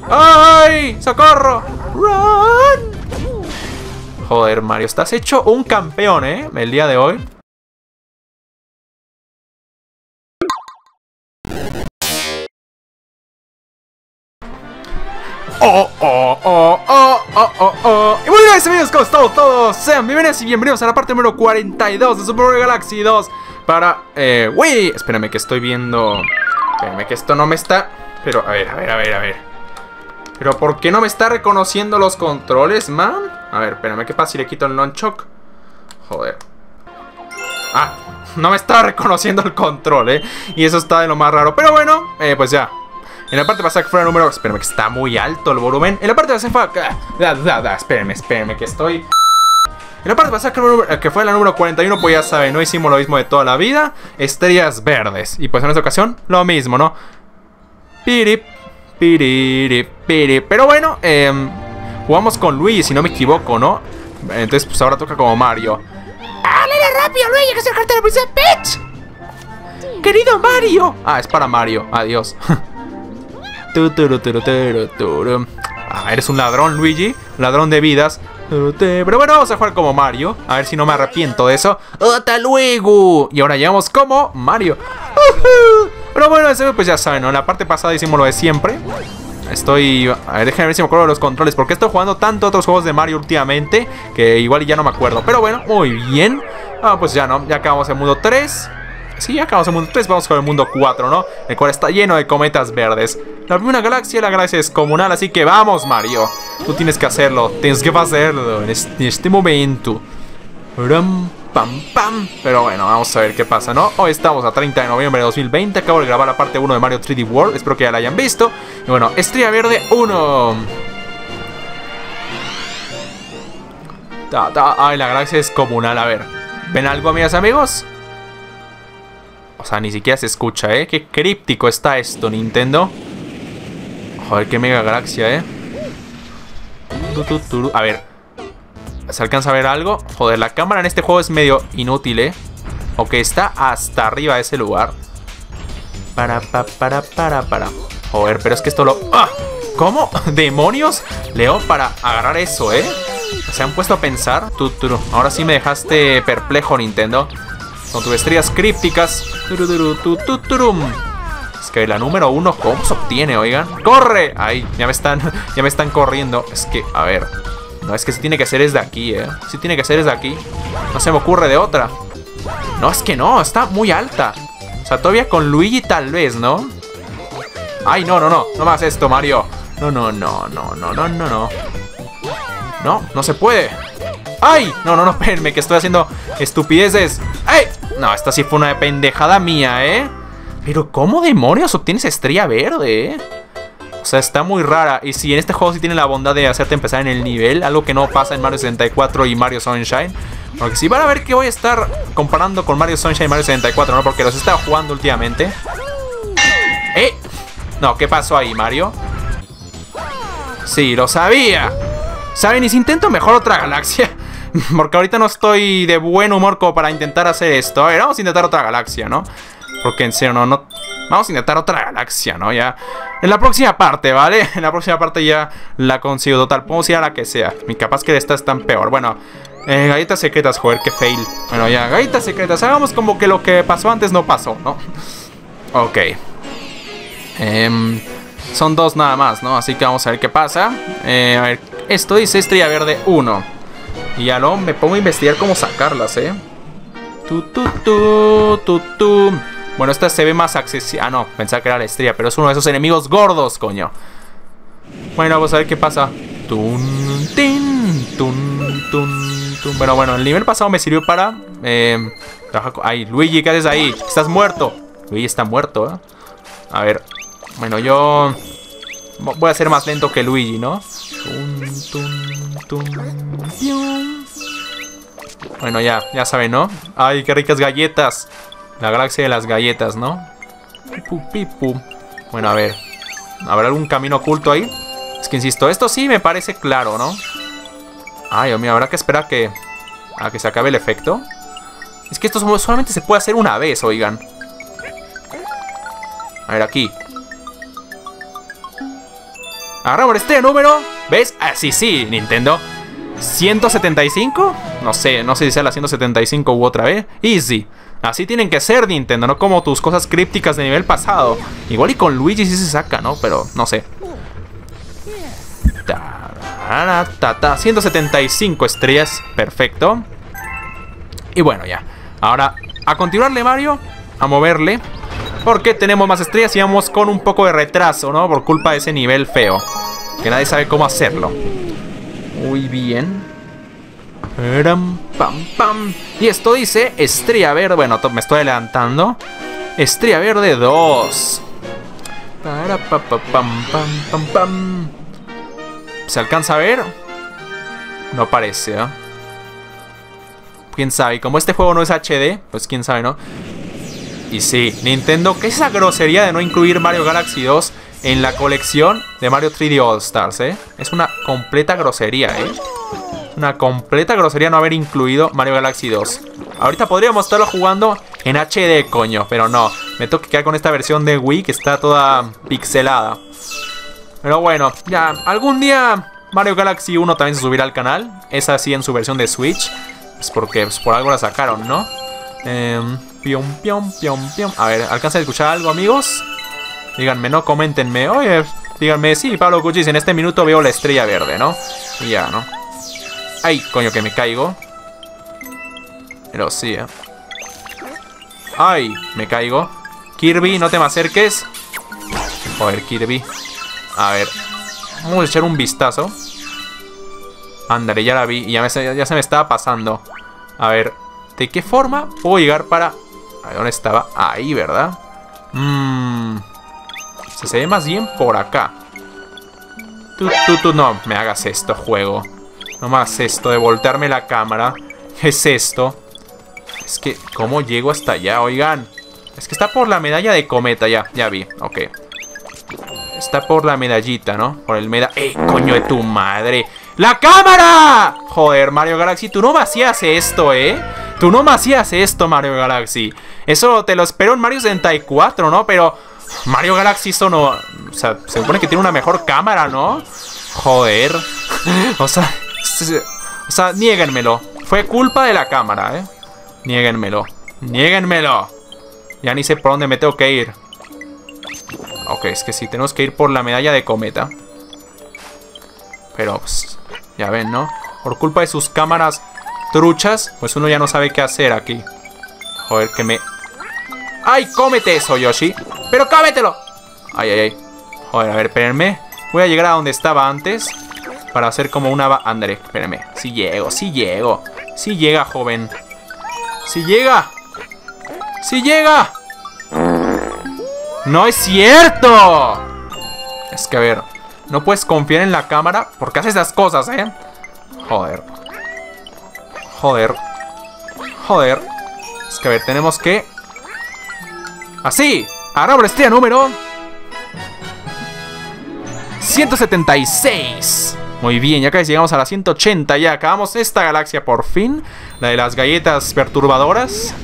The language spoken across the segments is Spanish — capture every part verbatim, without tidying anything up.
¡Ay! ¡Socorro! ¡Run! Joder, Mario, estás hecho un campeón, ¿eh? El día de hoy. Oh, oh, oh, oh, oh, oh, oh. Y muy bien, amigos, ¿cómo estamos todos? Sean bienvenidos y bienvenidos a la parte número cuarenta y dos de Super Mario Galaxy dos para eh, Wii. Espérame que estoy viendo. Espérame que esto no me está. Pero, a ver, a ver, a ver, a ver. Pero, ¿por qué no me está reconociendo los controles, man? A ver, espérame, ¿qué pasa si le quito el nunchuck? Joder. Ah, no me está reconociendo el control, eh. Y eso está de lo más raro. Pero bueno, eh, pues ya. En la parte pasada que fue el número... Espérame, que está muy alto el volumen. En la parte pasada fue... Da, da, da, espérame, espérame, que estoy... En la parte pasada que fue la número cuarenta y uno, pues ya saben, no hicimos lo mismo de toda la vida. Estrellas verdes. Y pues en esta ocasión, lo mismo, ¿no? Pirip, pirip, pirip. Pero bueno, eh, jugamos con Luigi, si no me equivoco, ¿no? Entonces, pues ahora toca como Mario. ¡Háblale rápido, Luigi, que es el cartel de Princesa Peach! ¡Querido Mario! Ah, es para Mario. Adiós. Ah, eres un ladrón, Luigi. Ladrón de vidas. Pero bueno, vamos a jugar como Mario. A ver si no me arrepiento de eso. ¡Hasta luego! Y ahora llegamos como Mario. Pero bueno, pues ya saben, ¿no? En la parte pasada hicimos lo de siempre. Estoy... A ver, déjenme ver si me acuerdo de los controles, porque estoy jugando tanto otros juegos de Mario últimamente que igual ya no me acuerdo. Pero bueno, muy bien. Ah, pues ya no, ya acabamos el mundo tres. Sí, ya acabamos el mundo tres, vamos con el mundo cuatro, ¿no? El cual está lleno de cometas verdes. La primera galaxia, la galaxia descomunal, así que vamos, Mario. Tú tienes que hacerlo, tienes que hacerlo en este, en este momento. Ram, pam, pam. Pero bueno, vamos a ver qué pasa, ¿no? Hoy estamos a treinta de noviembre de dos mil veinte. Acabo de grabar la parte uno de Mario tres D World. Espero que ya la hayan visto. Y bueno, Estrella Verde uno. Ta, ta. Ay, la galaxia descomunal, a ver. ¿Ven algo, amigas, amigos? O sea, ni siquiera se escucha, ¿eh? Qué críptico está esto, Nintendo. Joder, qué mega galaxia, ¿eh? A ver. ¿Se alcanza a ver algo? Joder, la cámara en este juego es medio inútil, ¿eh? Ok, está hasta arriba de ese lugar. Para, para, para, para, para. Joder, pero es que esto lo... ¡Ah! ¿Cómo? ¿Demonios? Leo, para agarrar eso, ¿eh? ¿Se han puesto a pensar? Tuturu. Ahora sí me dejaste perplejo, Nintendo. Con tus estrellas crípticas. Es que la número uno, ¿cómo se obtiene, oigan? ¡Corre! Ay, ya me están, ya me están corriendo. Es que, a ver. No, es que si tiene que ser es de aquí, ¿eh? Si tiene que ser es de aquí. No se me ocurre de otra. No, es que no, está muy alta. O sea, todavía con Luigi tal vez, ¿no? Ay, no, no, no. No más esto, Mario. No, no, no, no, no, no, no, no. No, no se puede. ¡Ay! No, no, no, espérenme, que estoy haciendo estupideces. ¡Ay! No, esta sí fue una pendejada mía, ¿eh? Pero ¿cómo demonios obtienes estrella verde, eh? O sea, está muy rara. Y si en este juego sí tiene la bondad de hacerte empezar en el nivel, algo que no pasa en Mario sesenta y cuatro y Mario Sunshine. Porque si van a ver que voy a estar comparando con Mario Sunshine y Mario sesenta y cuatro, ¿no? Porque los he estado jugando últimamente. ¡Eh! No, ¿qué pasó ahí, Mario? Sí, lo sabía. ¿Saben? Y si intento mejor otra galaxia. Porque ahorita no estoy de buen humor como para intentar hacer esto. A ver, vamos a intentar otra galaxia, ¿no? Porque en serio, no, no... Vamos a intentar otra galaxia, ¿no? Ya... En la próxima parte, ¿vale? En la próxima parte ya la consigo total. Podemos ir a la que sea. Mi capaz que esta es tan peor. Bueno, eh, galletas secretas, joder, qué fail. Bueno, ya, galletas secretas. Hagamos como que lo que pasó antes no pasó, ¿no? Ok. Eh, son dos nada más, ¿no? Así que vamos a ver qué pasa. Eh, a ver, esto dice Estrella Verde uno. Y ya lo me pongo a investigar cómo sacarlas, ¿eh? Tu, tu, tu, tu, tu. Bueno, esta se ve más accesible. Ah, no, pensaba que era la estrella, pero es uno de esos enemigos gordos, coño. Bueno, vamos a ver qué pasa. Tun, tin, tun, tun, tun. Bueno, bueno, el nivel pasado me sirvió para... Eh, ay, Luigi, ¿qué haces ahí? Estás muerto. Luigi está muerto, ¿eh? A ver. Bueno, yo... Voy a ser más lento que Luigi, ¿no? Tun, tun, tun, pium. Bueno, ya, ya saben, ¿no? Ay, qué ricas galletas. La galaxia de las galletas, ¿no? Pipu, pipu. Bueno, a ver. ¿Habrá algún camino oculto ahí? Es que insisto, esto sí me parece claro, ¿no? Ay, Dios mío, habrá que esperar que... a que se acabe el efecto. Es que esto solamente se puede hacer una vez, oigan. A ver, aquí. Agarramos este número. ¿Ves? Ah, sí, sí, Nintendo. ¿ciento setenta y cinco? No sé, no sé si sea la ciento setenta y cinco u otra vez. Easy. Así tienen que ser, Nintendo, no como tus cosas crípticas de nivel pasado. Igual y con Luigi sí se saca, ¿no? Pero no sé. ciento setenta y cinco estrellas. Perfecto. Y bueno, ya. Ahora, a continuarle, Mario. A moverle. Porque tenemos más estrellas y vamos con un poco de retraso, ¿no? Por culpa de ese nivel feo. Que nadie sabe cómo hacerlo. Muy bien. Pam, pam. Y esto dice estrella verde. Bueno, me estoy adelantando. Estrella verde dos. Para, pa, pa, pam, pam, pam, pam. ¿Se alcanza a ver? No parece, ¿eh? Quién sabe. Y como este juego no es H D, pues quién sabe, ¿no? Y sí, Nintendo, ¿qué es esa grosería de no incluir Mario Galaxy dos en la colección de Mario tres D All Stars, eh? Es una completa grosería, eh. Una completa grosería no haber incluido Mario Galaxy dos. Ahorita podríamos estarlo jugando en H D, coño. Pero no, me tengo que quedar con esta versión de Wii que está toda pixelada. Pero bueno, ya, algún día Mario Galaxy uno también se subirá al canal. Es así en su versión de Switch. Es porque pues, por algo la sacaron, ¿no? Eh, pium, pium, pium, pium. A ver, ¿alcanza a escuchar algo, amigos? Díganme, ¿no? Coméntenme. Oye, díganme, sí, Pablo Cuchis, en este minuto veo la estrella verde, ¿no? Y ya, ¿no? Ay, coño, que me caigo. Pero sí, ¿eh? Ay, me caigo. Kirby, no te me acerques. Joder, Kirby. A ver, vamos a echar un vistazo. Ándale, ya la vi y ya, me, ya se me estaba pasando. A ver, ¿de qué forma puedo llegar para...? A ver, ¿dónde estaba? Ahí, ¿verdad? Mmm... Se, se ve más bien por acá. Tú, tú, tú, no me hagas esto, juego. No me hagas esto de voltearme la cámara. ¿Qué es esto? Es que, ¿cómo llego hasta allá? Oigan. Es que está por la medalla de cometa, ya, ya vi. Ok. Está por la medallita, ¿no? Por el meda... ¡Eh, coño de tu madre! ¡La cámara! Joder, Mario Galaxy, tú no me hacías esto, ¿eh? Tú no me hacías esto, Mario Galaxy. Eso te lo espero en Mario sesenta y cuatro, ¿no? Pero Mario Galaxy eso no... O sea, se supone que tiene una mejor cámara, ¿no? Joder. O sea... O sea, niéguenmelo. Fue culpa de la cámara, ¿eh? Niéguenmelo. Niéguenmelo. Ya ni sé por dónde me tengo que ir. Ok, es que sí, tenemos que ir por la medalla de cometa. Pero, pues, ya ven, ¿no? Por culpa de sus cámaras truchas, pues uno ya no sabe qué hacer aquí. Joder, que me... ¡Ay, cómete eso, Yoshi! ¡Pero cómetelo! ¡Ay, ay, ay! Joder, a ver, espérenme. Voy a llegar a donde estaba antes para hacer como una... Ándale, espérenme. Sí llego, sí llego. Sí llega, joven. ¡Sí llega! ¡Sí llega! ¡No es cierto! Es que, a ver... No puedes confiar en la cámara porque hace esas cosas, ¿eh? Joder. Joder. Joder. Es que, a ver, tenemos que... ¡Así! Ahora la estrella número... ciento setenta y seis. Muy bien, ya casi llegamos a la ciento ochenta. Ya acabamos esta galaxia por fin. La de las galletas perturbadoras.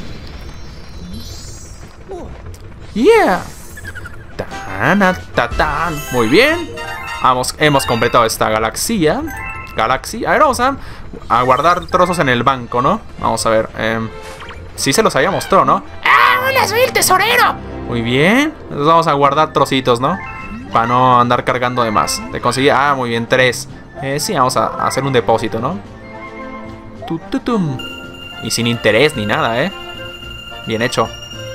Yeah. Tan, tan, tan. Muy bien. Vamos, hemos completado esta galaxia. Galaxy. A ver, vamos a, a guardar trozos en el banco, ¿no? Vamos a ver. Eh, sí se los había mostrado, ¿no? ¡Ah, hola, soy el tesorero! Muy bien. Entonces vamos a guardar trocitos, ¿no? Para no andar cargando de más. De conseguir... Ah, muy bien, tres. Eh, sí, vamos a, a hacer un depósito, ¿no? Tututum. Y sin interés ni nada, ¿eh? Bien hecho.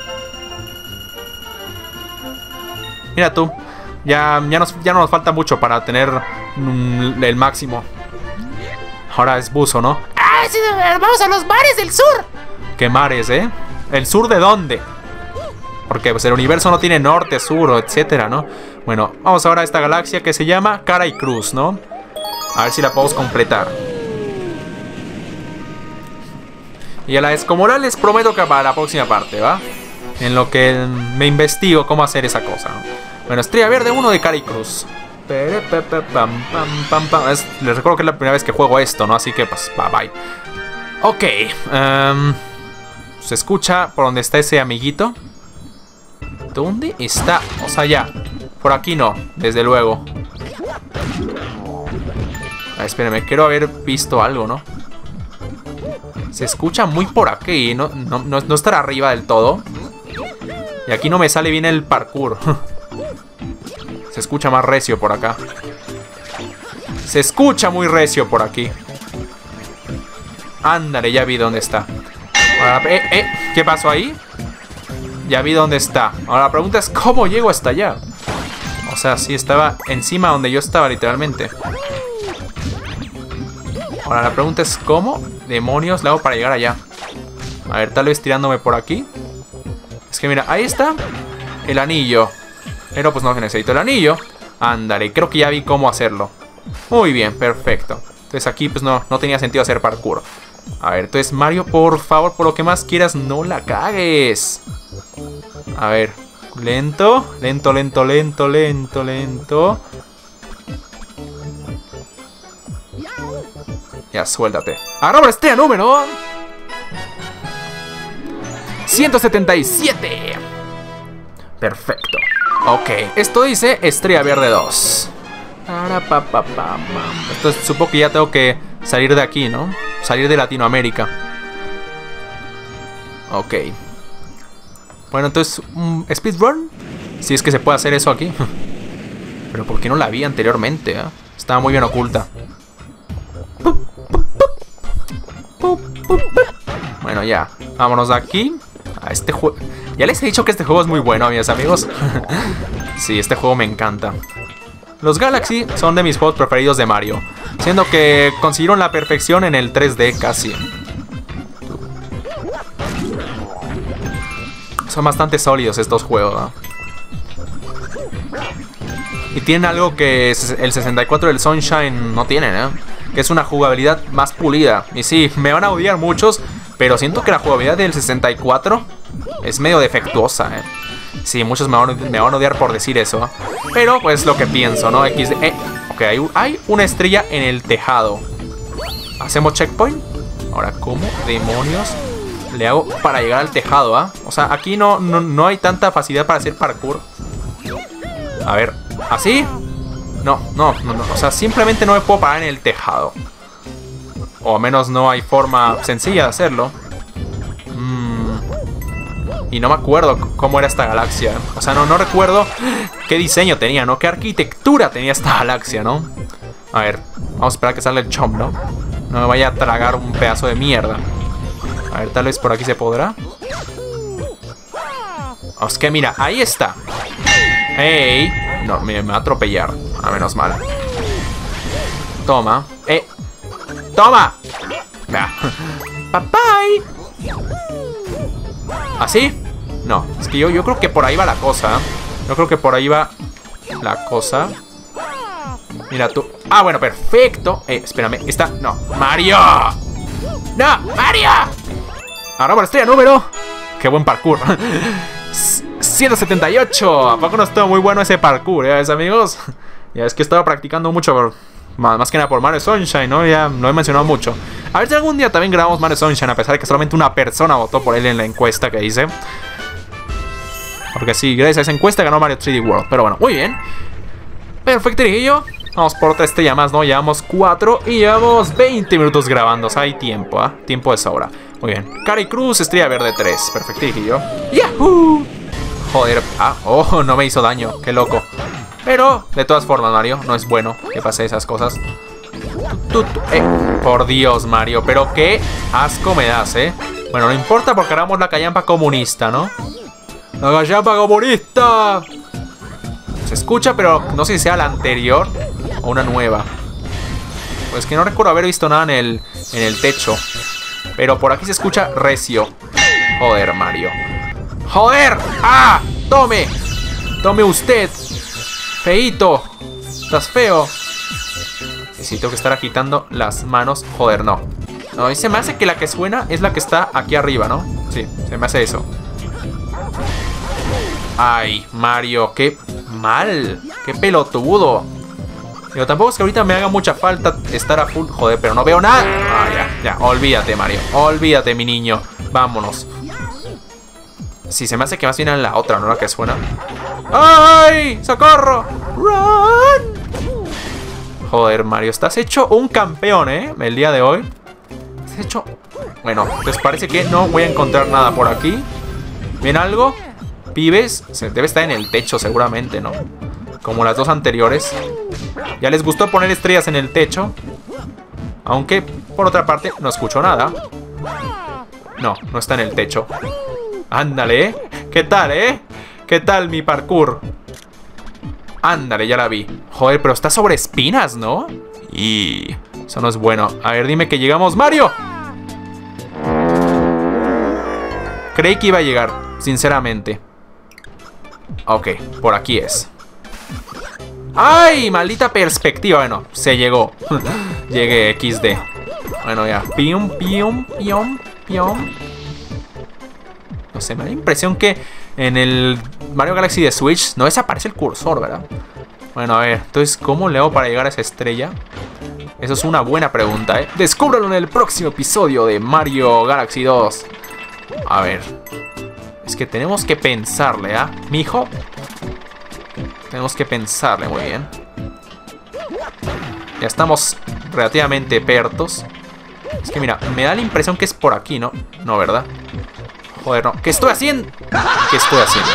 Mira tú. Ya, ya, nos, ya no nos falta mucho para tener mm, el máximo. Ahora es buzo, ¿no? ¡Ah, sí, vamos a los mares del sur! ¿Qué mares, eh? ¿El sur de dónde? Porque pues el universo no tiene norte, sur, etcétera, ¿no? Bueno, vamos ahora a esta galaxia que se llama Cara y Cruz, ¿no? A ver si la podemos completar. Y a la descomunal les prometo que para la próxima parte, ¿va? En lo que me investigo cómo hacer esa cosa, ¿no? Bueno, estrella verde uno de Cara y Cruz. Es, les recuerdo que es la primera vez que juego esto, ¿no? Así que pues, bye bye. Ok. Um, se escucha por donde está ese amiguito. ¿Dónde está? O sea, ya. Por aquí no, desde luego. Ah, espérenme, quiero haber visto algo, ¿no? Se escucha muy por aquí, ¿no? No, no, no estará arriba del todo. Y aquí no me sale bien el parkour. Se escucha más recio por acá. Se escucha muy recio por aquí. Ándale, ya vi dónde está. Ahora, eh, eh, ¿qué pasó ahí? Ya vi dónde está. Ahora la pregunta es, ¿cómo llego hasta allá? O sea, sí, estaba encima donde yo estaba, literalmente. Ahora la pregunta es, ¿cómo demonios le hago para llegar allá? A ver, tal vez tirándome por aquí. Es que mira, ahí está el anillo. Pero pues no necesito el anillo. Ándale, creo que ya vi cómo hacerlo. Muy bien, perfecto. Entonces aquí pues no, no tenía sentido hacer parkour. A ver, entonces Mario, por favor, por lo que más quieras, no la cagues. A ver, lento, lento, lento, lento, lento, lento. Ya, suéltate. Ahora estrella número ciento setenta y siete. Perfecto. Ok, esto dice Estrella Verde dos. Entonces supongo que ya tengo que salir de aquí, ¿no? Salir de Latinoamérica. Ok. Bueno, entonces, um, ¿speedrun? Si es que se puede hacer eso aquí. Pero ¿por qué no la vi anteriormente? ¿Eh? Estaba muy bien oculta. Bueno, ya. Vámonos de aquí. A este juego. Ya les he dicho que este juego es muy bueno, mis amigos. Sí, este juego me encanta. Los Galaxy son de mis juegos preferidos de Mario, siendo que consiguieron la perfección en el tres D casi. Son bastante sólidos estos juegos, ¿no? Y tienen algo que el sesenta y cuatro del Sunshine no tiene, ¿eh? Que es una jugabilidad más pulida. Y sí, me van a odiar muchos, pero siento que la jugabilidad del sesenta y cuatro es medio defectuosa, ¿eh? Sí, muchos me van, a, me van a odiar por decir eso, ¿eh? Pero pues lo que pienso, ¿no? X D, eh, ok, hay, hay una estrella en el tejado. ¿Hacemos checkpoint? Ahora, ¿cómo demonios le hago para llegar al tejado, ah? ¿eh? O sea, aquí no, no, no hay tanta facilidad para hacer parkour. A ver, ¿así? No, no, no, no. O sea, simplemente no me puedo parar en el tejado. O al menos no hay forma sencilla de hacerlo. Mm. Y no me acuerdo cómo era esta galaxia. O sea, no, no recuerdo qué diseño tenía, ¿no? Qué arquitectura tenía esta galaxia, ¿no? A ver, vamos a esperar a que salga el chomp, ¿no? No me vaya a tragar un pedazo de mierda. A ver, tal vez por aquí se podrá. Oh, es que mira, ahí está. ¡Ey! No, me, me va a atropellar. A menos mal. Toma. ¡Eh! ¡Toma! ¡Bye! ¿Así? No, es que yo, yo creo que por ahí va la cosa. Yo creo que por ahí va la cosa. Mira tú. Ah, bueno, perfecto. Eh, espérame, está. No, Mario. ¡No, Mario! Ahora por estrella número. ¡Qué buen parkour! ciento setenta y ocho. ¿A poco no estuvo muy bueno ese parkour, eh, amigos? Ya es que estaba practicando mucho por, más, más que nada por Mario Sunshine, ¿no? Ya no he mencionado mucho. A ver si algún día también grabamos Mario Sunshine, a pesar de que solamente una persona votó por él en la encuesta que hice. Porque sí, gracias a esa encuesta ganó Mario tres D World. Pero bueno, muy bien. Perfecto, y yo. Vamos por otra estrella más, ¿no? Llevamos cuatro y llevamos veinte minutos grabando. O sea, hay tiempo, ¿ah? ¿eh? Tiempo de sobra. Muy bien. Cari Cruz, estrella verde tres. Perfecto, y yo. ¡Yahoo! Joder. Ah, oh, no me hizo daño. Qué loco. Pero, de todas formas, Mario, no es bueno que pase esas cosas. Tú, tú, eh, por Dios, Mario. Pero qué asco me das, ¿eh? Bueno, no importa porque hagamos la callampa comunista, ¿no? ¡La callampa comunista! Se escucha, pero no sé si sea la anterior o una nueva. Pues que no recuerdo haber visto nada en el, en el techo. Pero por aquí se escucha recio. Joder, Mario. ¡Joder! ¡Ah! ¡Tome! ¡Tome usted! ¡Feíto! ¡Estás feo! Necesito que estar agitando las manos. Joder, no. No, y se me hace que la que suena es la que está aquí arriba, ¿no? Sí, se me hace eso. Ay, Mario, qué mal. Qué pelotudo. Pero tampoco es que ahorita me haga mucha falta estar a full. Joder, pero no veo nada. Ah, ya, ya. Olvídate, Mario. Olvídate, mi niño. Vámonos. Sí, se me hace que más bien en la otra, ¿no? La que suena. ¡Ay! ¡Socorro! ¡Run! Joder, Mario, estás hecho un campeón, ¿eh? El día de hoy. Estás hecho... Bueno, pues parece que no voy a encontrar nada por aquí. ¿Ven algo? Pibes, se debe estar en el techo seguramente, ¿no? Como las dos anteriores. Ya les gustó poner estrellas en el techo. Aunque, por otra parte, no escucho nada. No, no está en el techo. Ándale, ¿eh? ¿Qué tal, eh? ¿Qué tal mi parkour? Ándale, ya la vi. Joder, pero está sobre espinas, ¿no? Y... eso no es bueno. A ver, dime que llegamos, Mario. Creí que iba a llegar, sinceramente. Ok, por aquí es. ¡Ay! Maldita perspectiva. Bueno, se llegó. Llegué, equis de. Bueno, ya. Pium, pium, pium, pium. No sé, me da la impresión que en el Mario Galaxy de Switch no desaparece el cursor, ¿verdad? Bueno, a ver. Entonces, ¿cómo le hago para llegar a esa estrella? Eso es una buena pregunta, ¿eh? Descúbralo en el próximo episodio de Mario Galaxy dos. A ver. Es que tenemos que pensarle, ¿ah? ¿eh? Mijo. Tenemos que pensarle muy bien. Ya estamos relativamente pertos. Es que mira, me da la impresión que es por aquí, ¿no? No, ¿verdad? Joder, no. ¿Qué estoy haciendo? ¿Qué estoy haciendo?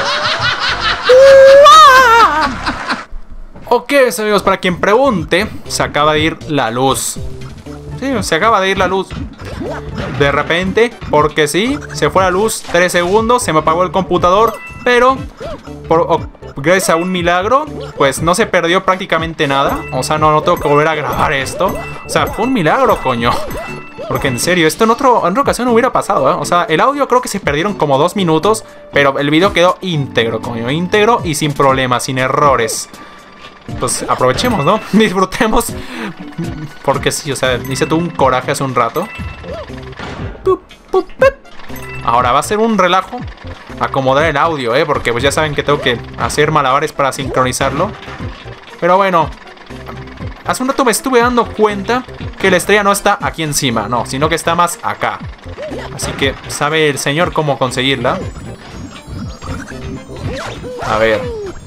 Ok, amigos, para quien pregunte, se acaba de ir la luz. Sí, se acaba de ir la luz. De repente, porque sí, se fue la luz tres segundos, se me apagó el computador, pero por, oh, gracias a un milagro, pues no se perdió prácticamente nada. O sea, no, no tengo que volver a grabar esto. O sea, fue un milagro, coño. Porque en serio, esto en, otro, en otra ocasión no hubiera pasado, ¿eh? O sea, el audio creo que se perdieron como dos minutos, pero el video quedó íntegro, coño. Íntegro y sin problemas, sin errores. Pues aprovechemos, ¿no? Disfrutemos. Porque sí, o sea, hice todo un coraje hace un rato. Ahora va a ser un relajo acomodar el audio, ¿eh? Porque pues ya saben que tengo que hacer malabares para sincronizarlo. Pero bueno, hace un rato me estuve dando cuenta que la estrella no está aquí encima, no, sino que está más acá. Así que sabe el señor cómo conseguirla. A ver.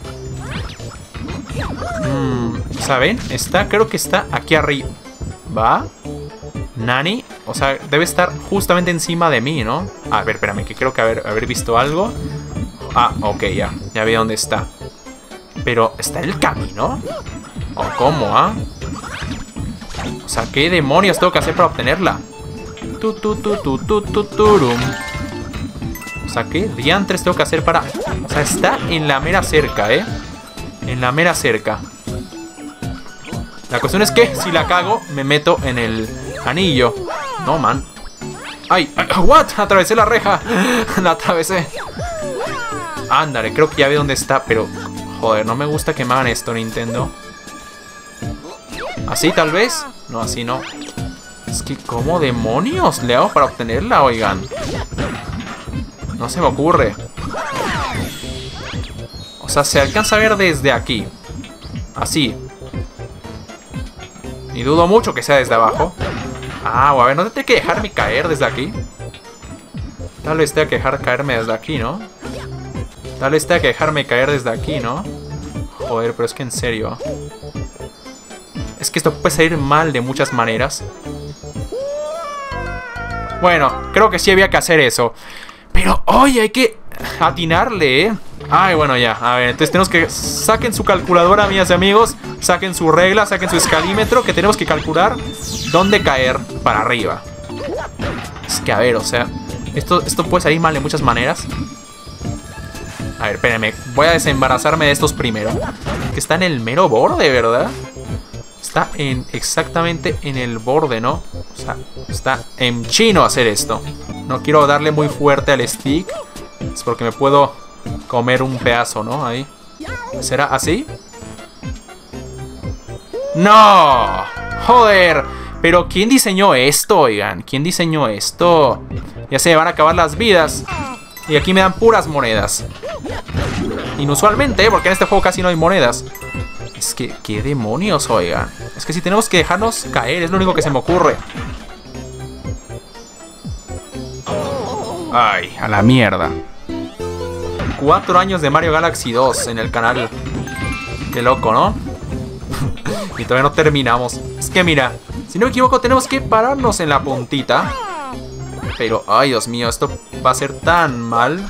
Mm, ¿saben? Está, creo que está aquí arriba. ¿Va? ¿Nani? O sea, debe estar justamente encima de mí, ¿no? A ver, espérame, que creo que haber, haber visto algo. Ah, ok, ya. Ya vi dónde está. Pero, ¿está en el camino? ¿O cómo, ah? O sea, ¿qué demonios tengo que hacer para obtenerla? Tu, tu, tu, tu, tu, tu, turum. O sea, ¿qué diantres tengo que hacer para...? O sea, está en la mera cerca, ¿eh? En la mera cerca. La cuestión es que si la cago, me meto en el anillo. No, man. ¡Ay! ay ¿What? Atravesé la reja. La atravesé. Ándale, creo que ya vi dónde está, pero... Joder, no me gusta que me hagan esto, Nintendo. ¿Así tal vez? No, así no. Es que, ¿cómo demonios le hago para obtenerla, oigan? No se me ocurre. O sea, se alcanza a ver desde aquí. Así. Y dudo mucho que sea desde abajo. Ah, a ver, ¿no tendré que dejarme caer desde aquí? Tal vez tenga que dejar caerme desde aquí, ¿no? Tal vez tenga que dejarme caer desde aquí, ¿no? Joder, pero es que en serio. Es que esto puede salir mal de muchas maneras. Bueno, creo que sí había que hacer eso. Pero, oye, hay que atinarle, ¿eh? Ay, bueno, ya. A ver, entonces tenemos que... Saquen su calculadora, amigas y amigos. Saquen su regla, saquen su escalímetro. Que tenemos que calcular dónde caer para arriba. Es que, a ver, o sea... Esto, esto puede salir mal de muchas maneras. A ver, espérenme. Voy a desembarazarme de estos primero. Que está en el mero borde, ¿verdad? Está en exactamente en el borde, ¿no? O sea, está en chino hacer esto. No quiero darle muy fuerte al stick. Es porque me puedo comer un pedazo, ¿no? Ahí. ¿Será así? ¡No! ¡Joder! Pero ¿quién diseñó esto, oigan? ¿Quién diseñó esto? Ya se me van a acabar las vidas. Y aquí me dan puras monedas. Inusualmente, ¿eh? Porque en este juego casi no hay monedas. Es que, ¿qué demonios, oigan? Es que si tenemos que dejarnos caer, es lo único que se me ocurre. Ay, a la mierda. Cuatro años de Mario Galaxy dos en el canal. Qué loco, ¿no? Y todavía no terminamos. Es que mira, si no me equivoco tenemos que pararnos en la puntita. Pero, ay Dios mío, esto va a ser tan mal.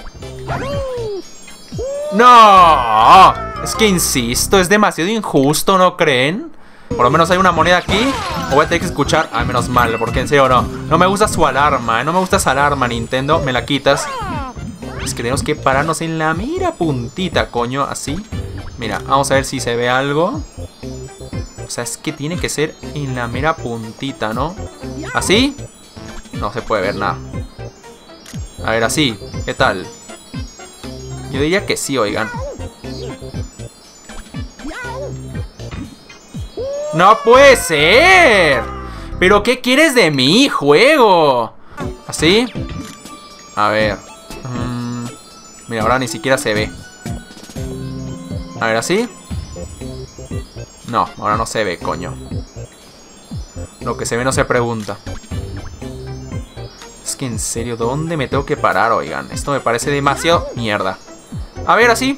¡No! Es que insisto, es demasiado injusto, ¿no creen? Por lo menos hay una moneda aquí. O voy a tener que escuchar. Ay, menos mal, porque en serio no. No me gusta su alarma, ¿eh? No me gusta esa alarma, Nintendo. Me la quitas. Es que tenemos que pararnos en la mira puntita, coño. Así. Mira, vamos a ver si se ve algo. O sea, es que tiene que ser en la mera puntita, ¿no? ¿Así? No se puede ver nada. A ver, así. ¿Qué tal? Yo diría que sí, oigan. ¡No puede ser! ¿Pero qué quieres de mí, juego? ¿Así? A ver. Mm, mira, ahora ni siquiera se ve. A ver, ¿así? No, ahora no se ve, coño. Lo que se ve no se pregunta. Es que en serio, ¿dónde me tengo que parar, oigan? Esto me parece demasiado mierda. A ver, así.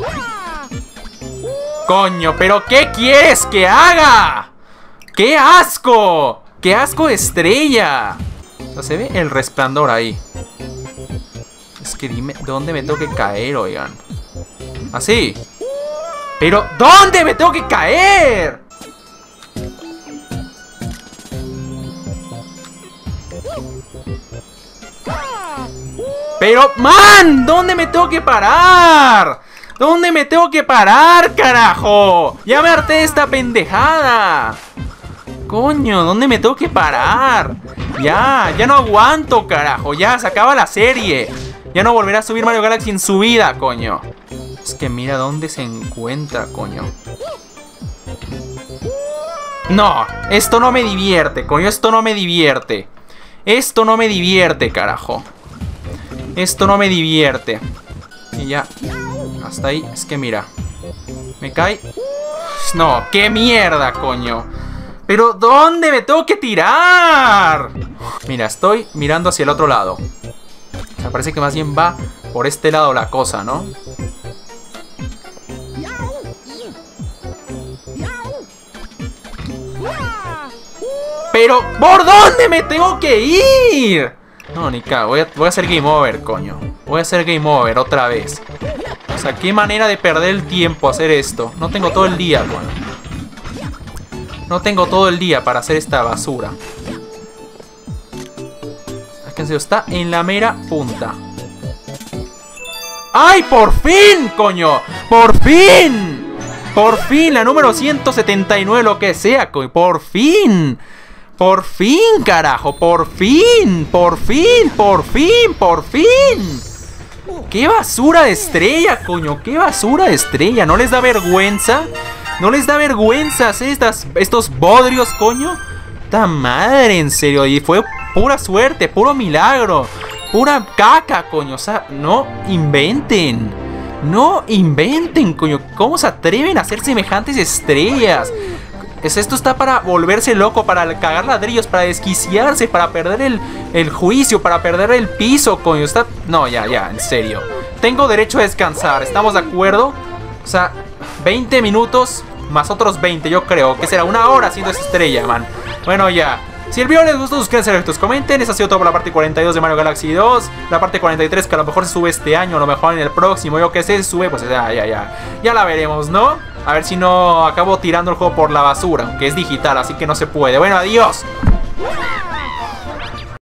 Coño, ¿pero qué quieres que haga? ¡Qué asco! ¡Qué asco de estrella! O sea, se ve el resplandor ahí. Es que dime, ¿dónde me tengo que caer, oigan? Así. Pero, ¿dónde me tengo que caer? Pero, man, ¿dónde me tengo que parar? ¿Dónde me tengo que parar, carajo? Ya me harté de esta pendejada. Coño, ¿dónde me tengo que parar? Ya, ya no aguanto, carajo. Ya, se acaba la serie. Ya no volverá a subir Mario Galaxy en su vida, coño. Es que mira dónde se encuentra, coño. No, esto no me divierte, coño. Esto no me divierte. Esto no me divierte, carajo. Esto no me divierte. Y ya, hasta ahí. Es que mira, me cae. No, qué mierda, coño. Pero ¿dónde me tengo que tirar? Mira, estoy mirando hacia el otro lado. O sea, parece que más bien va por este lado la cosa, ¿no? Pero ¿por dónde me tengo que ir? No, ni cago, voy a, voy a hacer game over, coño. Voy a hacer game over otra vez. O sea, qué manera de perder el tiempo hacer esto. No tengo todo el día, bueno. No tengo todo el día para hacer esta basura. Es que en serio, está en la mera punta. ¡Ay, por fin, coño! ¡Por fin! ¡Por fin! La número ciento setenta y nueve, lo que sea, coño. ¡Por fin! ¡Por fin, carajo! ¡Por fin! ¡Por fin! ¡Por fin! ¡Por fin! ¡Qué basura de estrella, coño! ¡Qué basura de estrella! ¿No les da vergüenza? ¿No les da vergüenza hacer estas, estos bodrios, coño? ¡Ta madre, en serio! Y fue pura suerte, puro milagro. Pura caca, coño. O sea, no inventen. No inventen, coño. ¿Cómo se atreven a hacer semejantes estrellas? Es, esto está para volverse loco, para cagar ladrillos, para desquiciarse, para perder el, el juicio, para perder el piso, coño. Está... No, ya, ya, en serio. Tengo derecho a descansar, ¿estamos de acuerdo? O sea, veinte minutos más otros veinte, yo creo. Que será una hora haciendo esa estrella, man. Bueno, ya. Si el video les gustó, suscríbanse, like, comenten. Esa ha sido todo por la parte cuarenta y dos de Mario Galaxy dos. La parte cuarenta y tres que a lo mejor se sube este año, a lo mejor en el próximo. Yo que sé, se sube, pues ya, ya, ya. Ya la veremos, ¿no? A ver si no acabo tirando el juego por la basura, que es digital, así que no se puede. Bueno, adiós.